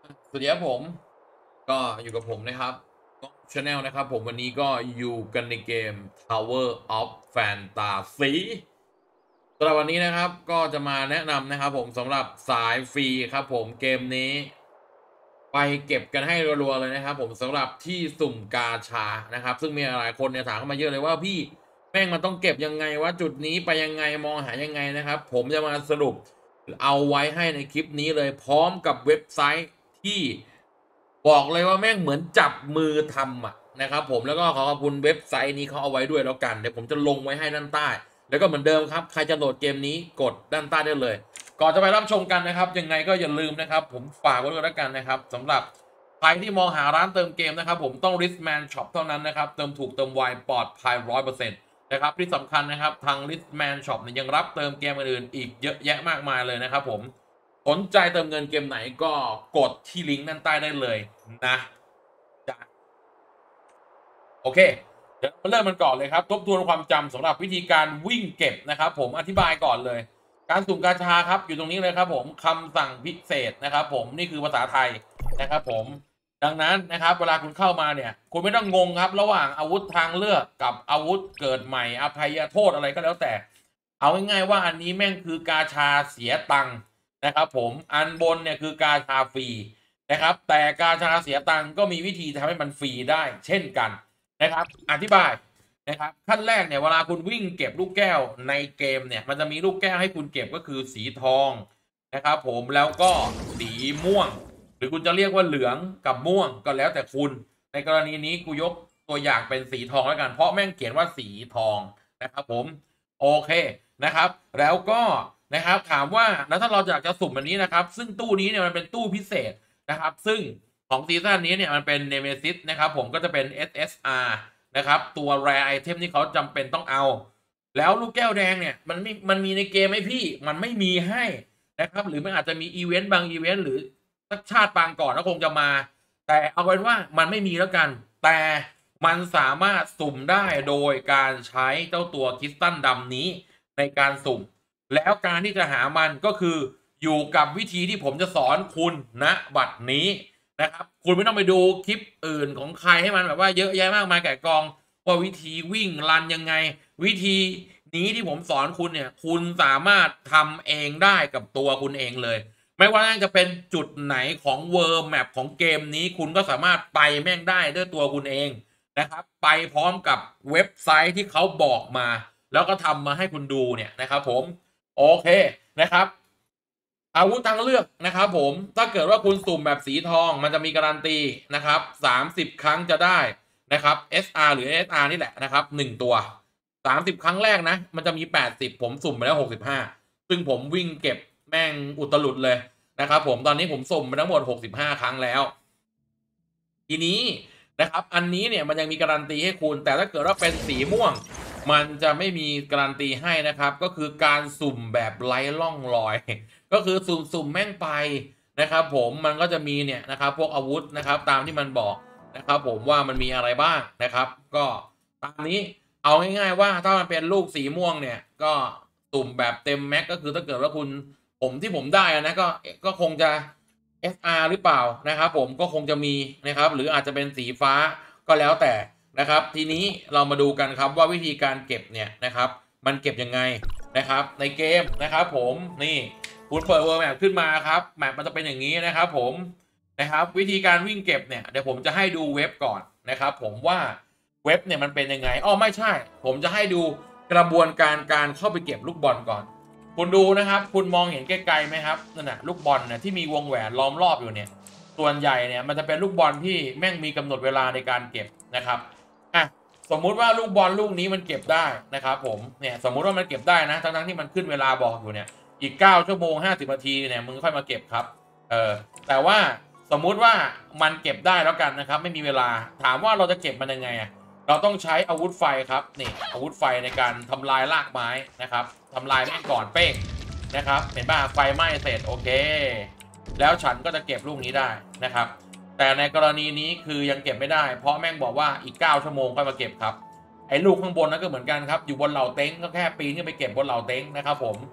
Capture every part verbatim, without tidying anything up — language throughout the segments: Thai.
สวัสดีครับผมก็อยู่กับผมนะครับก็ชาแนลนะครับผมวันนี้ก็อยู่กันในเกม Tower of Fantasy สำหรับวันนี้นะครับก็จะมาแนะนำนะครับผมสำหรับสายฟรีครับผมเกมนี้ไปเก็บกันให้รัวๆเลยนะครับผมสำหรับที่สุ่มกาชานะครับซึ่งมีหลายคนเนี่ยถามเข้ามาเยอะเลยว่าพี่แม่งมันต้องเก็บยังไงว่าจุดนี้ไปยังไงมองหายังไงนะครับผมจะมาสรุปเอาไว้ให้ในคลิปนี้เลยพร้อมกับเว็บไซต์ที่ บอกเลยว่าแม่งเหมือนจับมือทำอะนะครับผมแล้วก็ขอขอบคุณเว็บไซต์นี้เขาเอาไว้ด้วยแล้วกันเดี๋ยวผมจะลงไว้ให้ด้านใต้แล้วก็เหมือนเดิมครับใครจะโหลดเกมนี้กดด้านใต้ได้เลยก่อนจะไปรับชมกันนะครับยังไงก็อย่าลืมนะครับผมฝากไว้ด้วยแล้วกันนะครับสำหรับใครที่มองหาร้านเติมเกมนะครับผมต้อง Riskman Shop เท่านั้นนะครับเติมถูกเติมไวปลอดภัย ร้อยเปอร์เซ็นต์ นะครับที่สำคัญนะครับทาง Riskman Shop เนี่ยยังรับเติมเกมอื่นๆอีกเยอะแยะมากมายเลยนะครับผมสนใจเติมเงินเกมไหนก็กดที่ลิงก์ด้านใต้ได้เลยนะจ๊ะโอเคเดี๋ยวมาเริ่มมันก่อนเลยครับทบทวนความจำสำหรับวิธีการวิ่งเก็บนะครับผมอธิบายก่อนเลยการสุ่มกาชาครับอยู่ตรงนี้เลยครับผมคำสั่งพิเศษนะครับผมนี่คือภาษาไทยนะครับผมดังนั้นนะครับเวลาคุณเข้ามาเนี่ยคุณไม่ต้องงงครับระหว่างอาวุธทางเลือกกับอาวุธเกิดใหม่อภัยโทษอะไรก็แล้วแต่เอาง่ายๆว่าอันนี้แม่งคือกาชาเสียตังค์นะครับผมอันบนเนี่ยคือกาชาฟรีนะครับแต่กาชาเสียตังค์ก็มีวิธีทำให้มันฟรีได้เช่นกัน นะครับอธิบายนะครับขั้นแรกเนี่ยเวลาคุณวิ่งเก็บลูกแก้วในเกมเนี่ยมันจะมีลูกแก้วให้คุณเก็บก็คือสีทองนะครับผมแล้วก็สีม่วงหรือคุณจะเรียกว่าเหลืองกับม่วงก็แล้วแต่คุณในกรณีนี้กูยกตัวอย่างเป็นสีทองแล้วกันเพราะแม่งเขียนว่าสีทองนะครับผมโอเคนะครับแล้วก็นะครับถามว่าแล้วถ้าเราอยากจะสุ่มแบบนี้นะครับซึ่งตู้นี้เนี่ยมันเป็นตู้พิเศษนะครับซึ่ง ของซีซั่นนี้เนี่ยมันเป็น Nemesis นะครับผมก็จะเป็น เอส เอส อาร์ นะครับตัว Rare Item ที่เขาจำเป็นต้องเอาแล้วลูกแก้วแดงเนี่ยมันไม่มันมีในเกมไหมพี่มันไม่มีให้นะครับหรือมันอาจจะมีอีเวนต์บางอีเวนต์หรือสักชาติปางก่อนก็คงจะมาแต่เอาเป็นว่ามันไม่มีแล้วกันแต่มันสามารถสุ่มได้โดยการใช้เจ้าตัวคริสตัลดำนี้ในการสุ่มแล้วการที่จะหามันก็คืออยู่กับวิธีที่ผมจะสอนคุณณบัดนี้ นะครับคุณไม่ต้องไปดูคลิปอื่นของใครให้มันแบบว่าเยอะแยะมากมายแก่กองว่าวิธีวิ่งรันยังไงวิธีนี้ที่ผมสอนคุณเนี่ยคุณสามารถทำเองได้กับตัวคุณเองเลยไม่ว่าจะเป็นจุดไหนของเวิร์แมปของเกมนี้คุณก็สามารถไปแม่งได้ด้วยตัวคุณเองนะครับไปพร้อมกับเว็บไซต์ที่เขาบอกมาแล้วก็ทำมาให้คุณดูเนี่ยนะครับผมโอเคนะครับ อาวุธทางเลือกนะครับผมถ้าเกิดว่าคุณสุ่มแบบสีทองมันจะมีการันตีนะครับสามสิบครั้งจะได้นะครับ เอส อาร์ หรือ เอส อาร์ นี่แหละนะครับหนึ่งตัวสามสิบครั้งแรกนะมันจะมีแปดสิบผมสุ่มไปแล้วหกสิบห้าซึ่งผมวิ่งเก็บแม่งอุตลุดเลยนะครับผมตอนนี้ผมสุ่มไปทั้งหมดหกสิบห้าครั้งแล้วทีนี้นะครับอันนี้เนี่ยมันยังมีการันตีให้คุณแต่ถ้าเกิดว่าเป็นสีม่วงมันจะไม่มีการันตีให้นะครับก็คือการสุ่มแบบไร้ร่องรอย ก็คือสุ่มๆแม่งไปนะครับผมมันก็จะมีเนี่ยนะครับพวกอาวุธนะครับตามที่มันบอกนะครับผมว่ามันมีอะไรบ้างนะครับก็ตามนี้เอาง่ายๆว่าถ้ามันเป็นลูกสีม่วงเนี่ยก็สุ่มแบบเต็มแม็กก็คือถ้าเกิดว่าคุณผมที่ผมได้นะก็ก็คงจะ เอส อาร์ หรือเปล่านะครับผมก็คงจะมีนะครับหรืออาจจะเป็นสีฟ้าก็แล้วแต่นะครับทีนี้เรามาดูกันครับว่าวิธีการเก็บเนี่ยนะครับมันเก็บยังไงนะครับในเกมนะครับผมนี่ คุณเปิด World Map ขึ้นมาครับแมปมันจะเป็นอย่างนี้นะครับผมนะครับวิธีการวิ่งเก็บเนี่ยเดี๋ยวผมจะให้ดูเว็บก่อนนะครับผมว่าเว็บเนี่ยมันเป็นยังไงอ้อไม่ใช่ผมจะให้ดูกระบวนการการเข้าไปเก็บลูกบอลก่อนคุณดูนะครับคุณมองเห็นไกลๆไหมครับนั่นน่ะลูกบอลเนี่ยที่มีวงแหวนล้อมรอบอยู่เนี่ยส่วนใหญ่เนี่ยมันจะเป็นลูกบอลที่แม่งมีกำหนดเวลาในการเก็บนะครับอ่ะสมมุติว่าลูกบอลลูกนี้มันเก็บได้นะครับผมเนี่ยสมมุติว่ามันเก็บได้นะทั้งๆที่มันขึ้นเวลาบอกอยู่เนี่ย อีกเก้าชั่วโมงห้าสิบนาทีเนี่ยมึงค่อยมาเก็บครับเออแต่ว่าสมมุติว่ามันเก็บได้แล้วกันนะครับไม่มีเวลาถามว่าเราจะเก็บมันยังไงอ่ะเราต้องใช้อาวุธไฟครับนี่อาวุธไฟในการทำลายรากไม้นะครับทำลายแม่งก่อนเป้งนะครับเห็นป่ะไฟไหม้เสร็จโอเคแล้วฉันก็จะเก็บลูกนี้ได้นะครับแต่ในกรณีนี้คือยังเก็บไม่ได้เพราะแม่งบอกว่าอีกเก้าชั่วโมงค่อยมาเก็บครับไอ้ลูกข้างบนนั้นก็เหมือนกันครับอยู่บนเหล่าเต็งก็แค่ปีนขึ้นไปเก็บบนเหล่าเต็งนะครับผม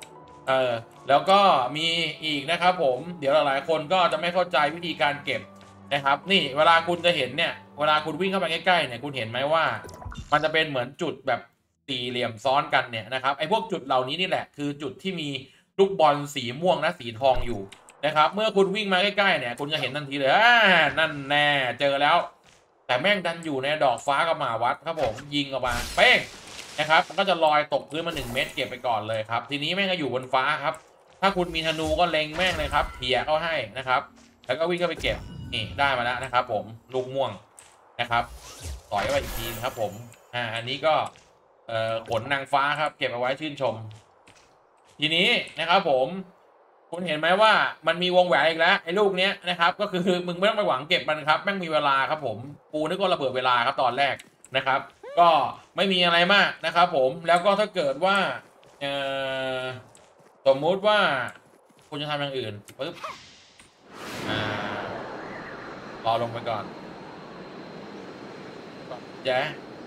เออแล้วก็มีอีกนะครับผมเดี๋ยวหลายๆคนก็จะไม่เข้าใจวิธีการเก็บนะครับนี่เวลาคุณจะเห็นเนี่ยเวลาคุณวิ่งเข้าไปใกล้ๆเนี่ยคุณเห็นไหมว่ามันจะเป็นเหมือนจุดแบบสี่เหลี่ยมซ้อนกันเนี่ยนะครับไอ้พวกจุดเหล่านี้นี่แหละคือจุดที่มีลูกบอลสีม่วงและสีทองอยู่นะครับเมื่อคุณวิ่งมาใกล้ๆเนี่ยคุณจะเห็นทันทีเลยอ่านั่นแน่เจอแล้วแต่แม่งดันอยู่ในดอกฟ้ากับหมาวัดครับผมยิงออกมาเป้งนะครับมันก็จะลอยตกพื้นมาหนึ่งเมตรเก็บไปก่อนเลยครับทีนี้แม่งก็อยู่บนฟ้าครับถ้าคุณมีธนูก็เล็งแม่งเลยครับเขี่ยเข้าให้นะครับแล้วก็วิ่งเข้าไปเก็บนี่ได้มาแล้วนะครับผมลูกม่วงนะครับต่อยไปอีกทีครับผมอ่าอันนี้ก็เอ่อขนนางฟ้าครับเก็บเอาไว้ชื่นชมทีนี้นะครับผมคุณเห็นไหมว่ามันมีวงแหวนอีกแล้วไอ้ลูกเนี้ยนะครับก็คือมึงไม่ต้องไปหวังเก็บมันครับแม่งมีเวลาครับผมปูนึกว่าระเบิดเวลาครับตอนแรกนะครับก็ไม่มีอะไรมากนะครับผมแล้วก็ถ้าเกิดว่าเอ่อสมมุติว่าคุณจะทำอย่างอื่นปึ๊บอ่ารอลงไปก่อนแจ๊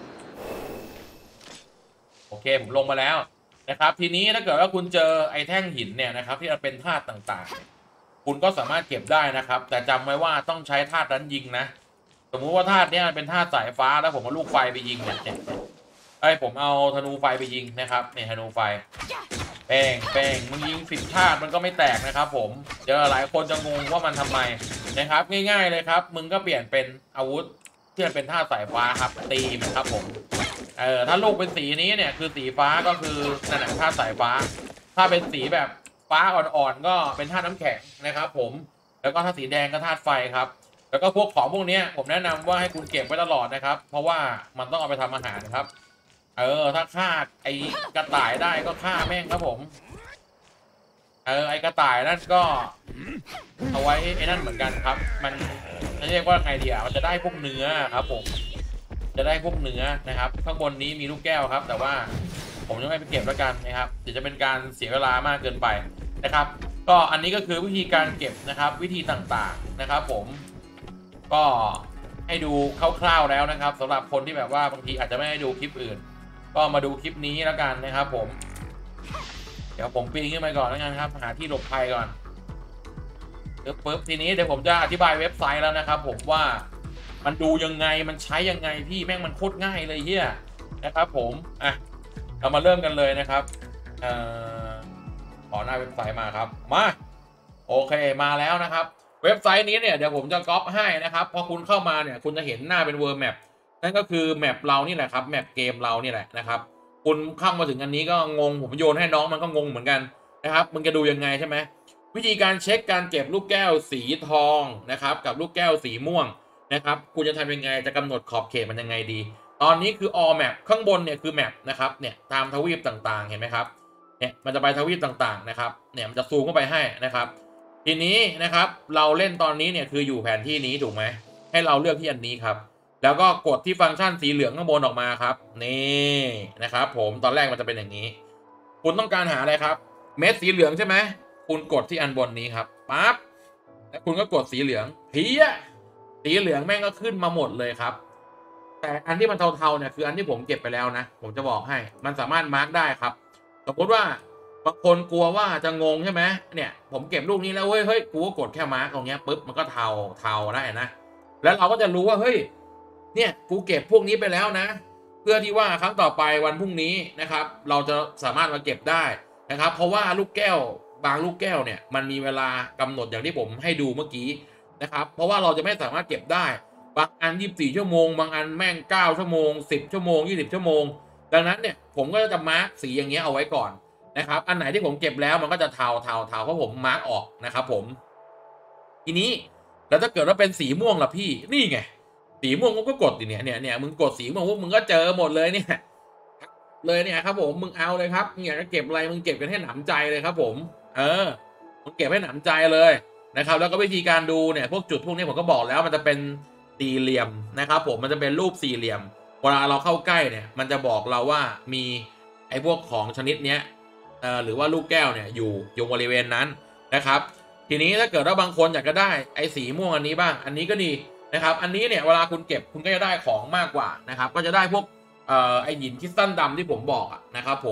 โอเคผมลงมาแล้วนะครับทีนี้ถ้าเกิดว่าคุณเจอไอ้แท่งหินเนี่ยนะครับที่มันเป็นธาตุต่างๆคุณก็สามารถเก็บได้นะครับแต่จำไว้ว่าต้องใช้ธาตุนั้นยิงนะสมมุติว่าธาตุนี้มันเป็นธาตุสายฟ้าแล้วผมเอาลูกไฟไปยิงเนี่ยไอ้ผมเอาธนูไฟไปยิงนะครับเนี่ยธนูไฟแป้งแป้งมึงยิงสิบธาตุมันก็ไม่แตกนะครับผมเดี๋ยวหลายคนจะงงว่ามันทำไมนะครับง่ายๆเลยครับมึงก็เปลี่ยนเป็นอาวุธที่มันเป็นธาตุสายฟ้าครับตีมันครับผมเออถ้าลูกเป็นสีนี้เนี่ยคือสีฟ้าก็คือนั่นแหละธาตุสายฟ้าถ้าเป็นสีแบบฟ้าอ่อนๆก็เป็นธาตุน้ำแข็งนะครับผมแล้วก็ถ้าสีแดงก็ธาตุไฟครับแล้วก็พวกของพวกนี้ผมแนะนำว่าให้คุณเก็บไว้ตลอดนะครับเพราะว่ามันต้องเอาไปทำอาหารครับเออถ้าฆ่าไอ้กระต่ายได้ก็ฆ่าแม่งครับผมเออไอ้กระต่ายนั่นก็เอาไว้ไอ้นั่นเหมือนกันครับมันเรียกว่าไงดีอ่ะมันจะได้พวกเนื้อครับผมจะได้พวกเนื้อนะครับข้างบนนี้มีลูกแก้วครับแต่ว่าผมจะไม่ไปเก็บแล้วกันนะครับเดี๋ยวจะเป็นการเสียเวลามากเกินไปนะครับก็อันนี้ก็คือวิธีการเก็บนะครับวิธีต่างๆนะครับผมก็ให้ดูคร่าวๆแล้วนะครับสำหรับคนที่แบบว่าบางทีอาจจะไม่ได้ดูคลิปอื่นก็มาดูคลิปนี้แล้วกันนะครับผมเดี๋ยวผมปีนขึ้นไปก่อนแล้วกันครับหาที่หลบภัยก่อนปึ๊บปึ๊บทีนี้เดี๋ยวผมจะอธิบายเว็บไซต์แล้วนะครับผมว่ามันดูยังไงมันใช้ยังไงพี่แม่งมันโคตรง่ายเลยเฮียนะครับผมอ่ะเรามาเริ่มกันเลยนะครับเอ่อขอหน้าเว็บไซต์มาครับมาโอเคมาแล้วนะครับเว็บไซต์นี้เนี่ยเดี๋ยวผมจะก๊อปให้นะครับพอคุณเข้ามาเนี่ยคุณจะเห็นหน้าเป็น World Map นั่นก็คือแมปเรานี่แหละครับแมปเกมเรานี่แหละนะครับคุณเข้ามาถึงอันนี้ก็งงผมโยนให้น้องมันก็งงเหมือนกันนะครับมึงจะดูยังไงใช่ไหมวิธีการเช็คการเก็บลูกแก้วสีทองนะครับกับลูกแก้วสีม่วงนะครับคุณจะทำยังไงจะกำหนดขอบเขตมันยังไงดีตอนนี้คือ all map ข้างบนเนี่ยคือ map นะครับเนี่ยตามทวีปต่างๆเห็นไหมครับเนี่ยมันจะไปทวีปต่างๆนะครับเนี่ยมันจะซูมเข้าไปให้นะครับทีนี้นะครับเราเล่นตอนนี้เนี่ยคืออยู่แผนที่นี้ถูกไหมให้เราเลือกที่อันนี้ครับแล้วก็กดที่ฟังก์ชันสีเหลืองข้างบนออกมาครับนี่นะครับผมตอนแรกมันจะเป็นอย่างนี้คุณต้องการหาอะไรครับเม็ดสีเหลืองใช่ไหมคุณกดที่อันบนนี้ครับปั๊บแล้วคุณก็กดสีเหลืองเพี้ยสีเหลืองแม่งก็ขึ้นมาหมดเลยครับแต่อันที่มันเทาๆเนี่ยคืออันที่ผมเก็บไปแล้วนะผมจะบอกให้มันสามารถมาร์กได้ครับสมมติว่าบางคนกลัวว่าจะงงใช่ไหมเนี่ยผมเก็บลูกนี้แล้วเฮ้ยเฮ้ยกูก็กดแค่มาร์กตรงเนี้ยปุ๊บมันก็เทาเทาได้นะแล้วเราก็จะรู้ว่าเฮ้ยเนี่ยกูเก็บพวกนี้ไปแล้วนะเพื่อที่ว่าครั้งต่อไปวันพรุ่งนี้นะครับเราจะสามารถมาเก็บได้นะครับเพราะว่าลูกแก้วบางลูกแก้วเนี่ยมันมีเวลากำหนดอย่างที่ผมให้ดูเมื่อกี้นะครับเพราะว่าเราจะไม่สามารถเก็บได้บางอันยี่สิบสี่ชั่วโมงบางอันแม่งเก้าชั่วโมงสิบชั่วโมงยี่สิบชั่วโมงดังนั้นเนี่ยผมก็จะมาร์กสีอย่างเงี้ยเอาไว้ก่อนนะครับอันไหนที่ผมเก็บแล้วมันก็จะเทาเทาเทาเพราะผมมาร์กออกนะครับผมทีนี้แล้วถ้าเกิดว่าเป็นสีม่วงล่ะพี่นี่ไงสีม่วงมึงก็กดดิเนี่ยเนี่ยเนี่ยมึงกดสีม่วงพวกมึงก็เจอหมดเลยเนี่ยเลยเนี่ยครับผมมึงเอาเลยครับมึงอยากจะเก็บอะไรมึงเก็บกันให้หนำใจเลยครับผมเออมึงเก็บให้หนำใจเลยนะครับแล้วก็วิธีการดูเนี่ยพวกจุดพวกนี้ผมก็บอกแล้วมันจะเป็นสี่เหลี่ยมนะครับผมมันจะเป็นรูปสี่เหลี่ยมเวลาเราเข้าใกล้เนี่ยมันจะบอกเราว่ามีไอ้พวกของชนิดเนี้ยเอ่อหรือว่าลูกแก้วเนี่ยอยู่อยู่บริเวณนั้นนะครับทีนี้ถ้าเกิดว่าบางคนอยากจะได้ไอ้สีม่วงอันนี้บ้างอันนี้ก็ดีนะครับอันนี้เนี่ยเวลาคุณเก็บคุณก็จะได้ของมากกว่านะครับก็จะได้พวกเอ่อไอ้หินคริสตัลดำที่ผมบอกอะนะครับผม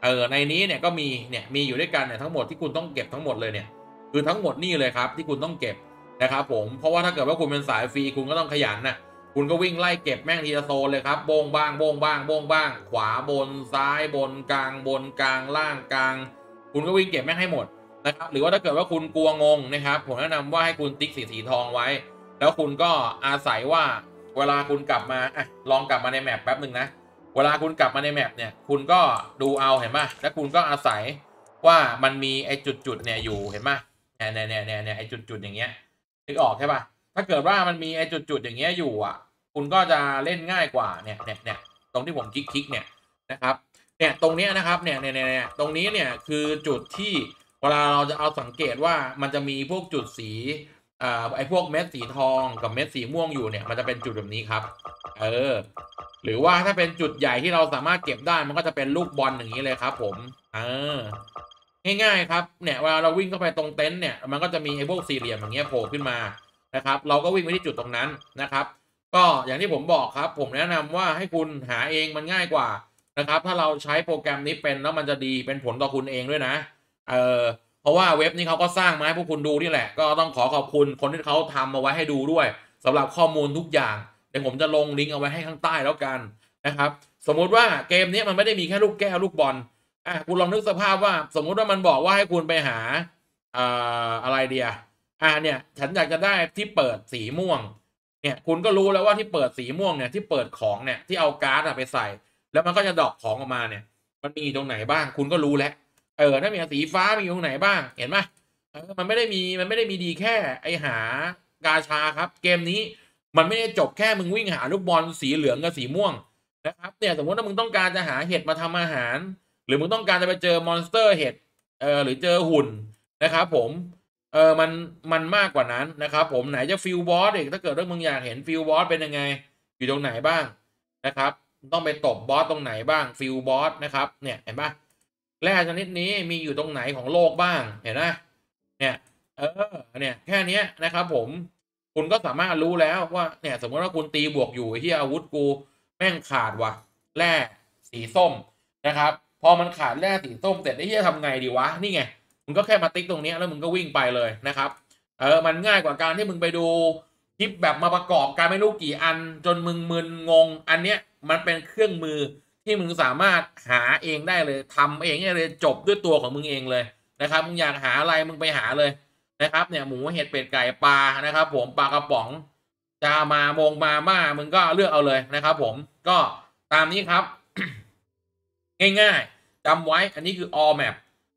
เออในนี้เนี่ยก็มีเนี่ยมีอยู่ด้วยกันเนี่ยทั้งหมดที่คุณต้องเก็บทั้งหมดเลยเนี่ยคือทั้งหมดนี่เลยครับที่คุณต้องเก็บนะครับผมเพราะว่าถ้าเกิดว่าคุณเป็นสายฟรีคุณก็ต้องขยันนะคุณก็วิ่งไล่เก็บแม่งทีละโซนเลยครับโบงบ้างโบงบ้างโบงบ้างขวาบนซ้ายบนกลางบนกลางล่างกลางคุณก็วิ่งเก็บแม่งให้หมดนะครับหรือว่าถ้าเกิดว่าคุณกลัวงงนะครับผมแนะนำว่าให้คุณติ๊กสีสีทองไว้แล้วคุณก็อาศัยว่าเวลาคุณกลับมาอ่ะลองกลับมาในแมปแป๊บหนึ่งนะเวลาคุณกลับมาในแมปเนี่ยคุณก็ดูเอาเห็นป่ะแล้วคุณก็อาศัยว่ามันมีไอ้จุดๆเนี่ยอยู่เห็นป่ะเนี่ยเนี่ยเนี่ยเนี่ยไอ้จุดๆอย่างเงี้ยนึกออกใช่ป่ะถ้าเกิดว่ามันมีไอ้จุดๆอย่างเงี้ยอยู่อ่ะคุณก็จะเล่นง่ายกว่าเนี่ยเนี่ยเนี่ยตรงที่ผมคลิกๆเนี่ยนะครับเนี่ยตรงเนี้ยนะครับเนี่ยเนี่ยเนี่ยตรงนี้เนี่ยคือจุดที่เวลาเราจะเอาสังเกตว่ามันจะมีพวกจุดสีอ่าไอ้พวกเม็ดสีทองกับเม็ดสีม่วงอยู่เนี่ยมันจะเป็นจุดแบบนี้ครับเออหรือว่าถ้าเป็นจุดใหญ่ที่เราสามารถเก็บได้มันก็จะเป็นลูกบอลอย่างนี้เลยครับผมเออง่ายๆครับเนี่ยเวลาเราวิ่งเข้าไปตรงเต็นท์เนี่ยมันก็จะมีไอ้พวกสี่เหลี่ยมอย่างเงี้ยโผล่ขึ้นมานะครับเราก็วิ่งไปที่จุดตรงนั้นนะครับก็อย่างที่ผมบอกครับผมแนะนำว่าให้คุณหาเองมันง่ายกว่านะครับถ้าเราใช้โปรแกรมนี้เป็นแล้วมันจะดีเป็นผลต่อคุณเองด้วยนะเออเพราะว่าเว็บนี้เขาก็สร้างมาให้พวกคุณดูนี่แหละก็ต้องขอขอบคุณคนที่เขาทำมาไว้ให้ดูด้วยสำหรับข้อมูลทุกอย่างเดี๋ยวผมจะลงลิงก์เอาไว้ให้ข้างใต้แล้วกันนะครับสมมุติว่าเกมนี้มันไม่ได้มีแค่ลูกแก้วลูกบอลอ่ะคุณลองนึกสภาพว่าสมมุติว่ามันบอกว่าให้คุณไปหาเอ่ออะไรเดียอ่าเนี่ยฉันอยากจะได้ที่เปิดสีม่วงเนี่ยคุณก็รู้แล้วว่าที่เปิดสีม่วงเนี่ยที่เปิดของเนี่ยที่เอาการ์ดไปใส่แล้วมันก็จะดรอปของออกมาเนี่ยมันมีตรงไหนบ้างคุณก็รู้แล้วเออถ้ามีสีฟ้ามีตรงไหนบ้างเห็นไหมเออมันไม่ได้มีมันไม่ได้มีดีแค่ไอหากาชาครับเกมนี้มันไม่ได้จบแค่มึงวิ่งหาลูกบอลสีเหลืองกับสีม่วงนะครับเนี่ยสมมติว่ามึงต้องการจะหาเห็ดมาทำอาหารหรือมึงต้องการจะไปเจอมอนสเตอร์เห็ดเออหรือเจอหุ่นนะครับผมเออมันมันมากกว่านั้นนะครับผมไหนจะฟิลบอสอีกถ้าเกิดว่ามึงอยากเห็นฟิลบอสเป็นยังไงอยู่ตรงไหนบ้างนะครับต้องไปตบบอสตรงไหนบ้างฟิลบอสนะครับเนี่ยเห็นปะแร่ชนิดนี้มีอยู่ตรงไหนของโลกบ้างเห็นไหมเนี่ยเออเนี่ยแค่นี้นะครับผมคุณก็สามารถรู้แล้วว่าเนี่ยสมมติว่าคุณตีบวกอยู่ที่อาวุธกูแม่งขาดว่ะแร่สีส้มนะครับพอมันขาดแร่สีส้มเสร็จไอ้ที่จะทำไงดีวะนี่ไงมึงก็แค่มาติ๊กตรงนี้แล้วมึงก็วิ่งไปเลยนะครับเออมันง่ายกว่าการที่มึงไปดูคลิปแบบมาประกอบการไม่รู้กี่อันจนมึงมึนงงอันเนี้ยมันเป็นเครื่องมือที่มึงสามารถหาเองได้เลยทำเองได้เลยจบด้วยตัวของมึงเองเลยนะครับมึงอยากหาอะไรมึงไปหาเลยนะครับเนี่ยหมูเห็ดเป็ดไก่ปลานะครับผมปลากระป๋องจะมามงมาม่ามึงก็เลือกเอาเลยนะครับผมก็ตามนี้ครับ ง่ายๆจำไว้อันนี้คือ all map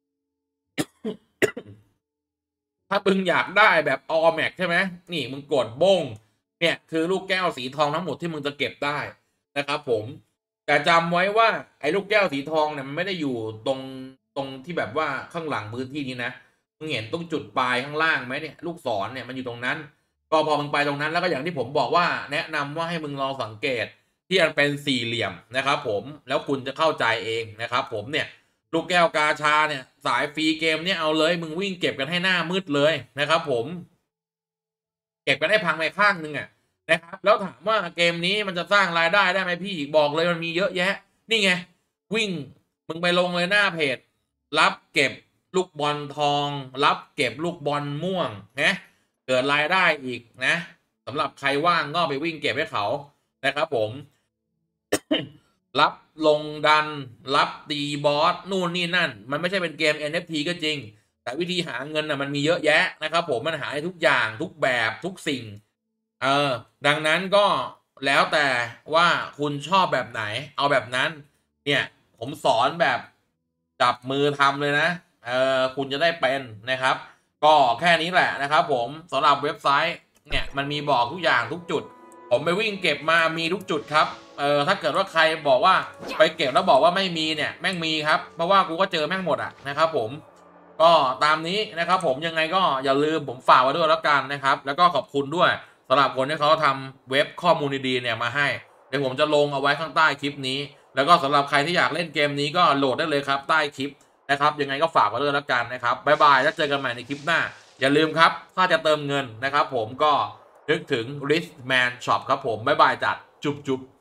ถ้ามึงอยากได้แบบ all map ใช่ไหมนี่มึงกดบ้งเนี่ยคือลูกแก้วสีทองทั้งหมดที่มึงจะเก็บได้นะครับผมแต่จำไว้ว่าไอ้ลูกแก้วสีทองเนี่ยมันไม่ได้อยู่ตรงตรงที่แบบว่าข้างหลังพื้นที่นี้นะมึงเห็นตรงจุดปลายข้างล่างไหมเนี่ยลูกศรเนี่ยมันอยู่ตรงนั้นก็พอมึงไปตรงนั้นแล้วก็อย่างที่ผมบอกว่าแนะนำว่าให้มึงลองสังเกตที่มันเป็นสี่เหลี่ยมนะครับผมแล้วคุณจะเข้าใจเองนะครับผมเนี่ยลูกแก้วกาชาเนี่ยสายฟรีเกมเนี่ยเอาเลยมึงวิ่งเก็บกันให้หน้ามืดเลยนะครับผมเก็บกันให้พังไปข้างนึงอ่ะนะครับแล้วถามว่าเกมนี้มันจะสร้างรายได้ได้ไหมพี่บอกเลยมันมีเยอะแยะนี่ไงวิ่งมึงไปลงเลยหน้าเพจรับเก็บลูกบอลทองรับเก็บลูกบอลม่วงนะเกิดรายได้อีกนะสำหรับใครว่างก็ไปวิ่งเก็บให้เขานะครับผม รับลงดันรับตีบอสนู่นนี่นั่นมันไม่ใช่เป็นเกม เอ็น เอฟ ที ก็จริงแต่วิธีหาเงินน่ะมันมีเยอะแยะนะครับผมมันหาทุกอย่างทุกแบบทุกสิ่งเออดังนั้นก็แล้วแต่ว่าคุณชอบแบบไหนเอาแบบนั้นเนี่ยผมสอนแบบจับมือทำเลยนะเออคุณจะได้เป็นนะครับก็แค่นี้แหละนะครับผมสำหรับเว็บไซต์เนี่ยมันมีบอกทุกอย่างทุกจุดผมไปวิ่งเก็บมามีทุกจุดครับเออถ้าเกิดว่าใครบอกว่าไปเก็บแล้วบอกว่าไม่มีเนี่ยแม่งมีครับเพราะว่ากูก็เจอแม่งหมดอ่ะนะครับผมก็ตามนี้นะครับผมยังไงก็อย่าลืมผมฝากไว้ด้วยแล้วกันนะครับแล้วก็ขอบคุณด้วยสำหรับคนที่เขาทำเว็บข้อมูลดีๆเนี่ยมาให้เดี๋ยวผมจะลงเอาไว้ข้างใต้คลิปนี้แล้วก็สำหรับใครที่อยากเล่นเกมนี้ก็โหลดได้เลยครับใต้คลิปนะครับยังไงก็ฝากไว้ด้วยแล้วกันนะครับบ๊ายบายแล้วเจอกันใหม่ในคลิปหน้าอย่าลืมครับถ้าจะเติมเงินนะครับผมก็นึกถึง Richman Shop ครับผมบ๊ายบายจัดจุ๊บจุ๊บ